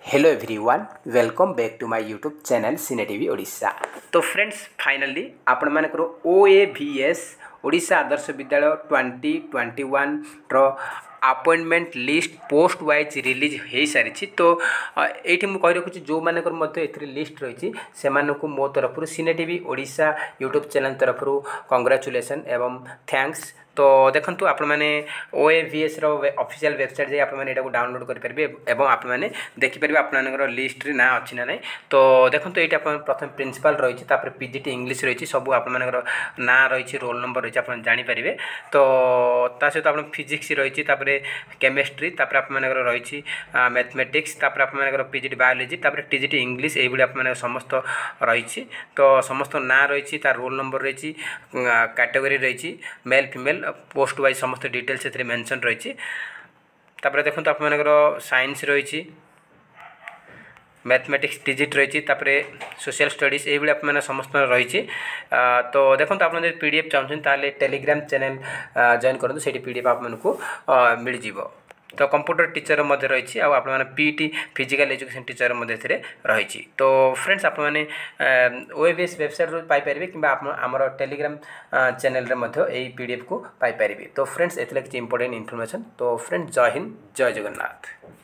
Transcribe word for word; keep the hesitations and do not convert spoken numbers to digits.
Hello everyone welcome back to my YouTube channel cine TV Odisha. तो friends finally आपण मानकर O A V S Odisha Adarsha Vidyalaya twenty twenty one रो appointment list post wise release हो सारी। तो ये मुझे कही रखुच्छी जो मानकर ए लिस्ट रही से मो तरफ cine TV Odisha YouTube channel तरफ कंग्राचुलेसन एवं थैंक्स। तो देखो आपण मैंने O A V S official website जाए आपको डाउनलोड करेंगे और आप देखिपारे आपंकर लिस्ट ना अच्छी ना नहीं। तो देखो ये प्रथम प्रिंसिपल रही है पीजीटी इंग्लिश रही सब आपर ना रही रोल नंबर रही आप जानीपारे। तो सहित आप फिजिक्स रही केमिस्ट्री आप रही मैथमेटिक्स आप पीजीटी बायोलोजी टीजीटी इंग्लिश ये आप समस्त रही। तो समस्त ना रही रोल नंबर रही कैटेगरी रही मेल फीमेल पोस्ट वाइज समस्त डिटेल्स से मेंशन रही। देखो आप साइंस रही मैथमेटिक्स डिजिट रही सोशल स्टडीज ये आप समस्त रही। तो देखो आप पीडीएफ चाहते टेलीग्राम चैनल जॉइन करूँ से पीडीएफ आपको मिल जाव। तो कंप्यूटर टीचर मध्य रही आप पीटी फिजिकल एजुकेशन टीचर मध्य रही। तो फ्रेंड्स आप ओएवीएस वेबसाइट पाइपर कि आमर टेलीग्राम चैनल यही पीडीएफ को पाइपर। तो फ्रेंड्स एथले किसी इंपोर्टेंट इनफॉरमेशन। तो फ्रेंड्स जय हिंद जय जगन्नाथ।